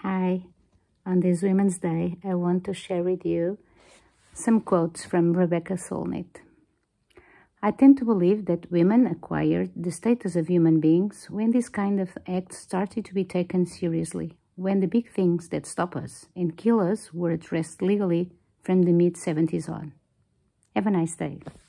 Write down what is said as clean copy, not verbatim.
Hi, on this Women's Day, I want to share with you some quotes from Rebecca Solnit. I tend to believe that women acquired the status of human beings when this kind of acts started to be taken seriously, when the big things that stop us and kill us were addressed legally from the mid-70s on. Have a nice day.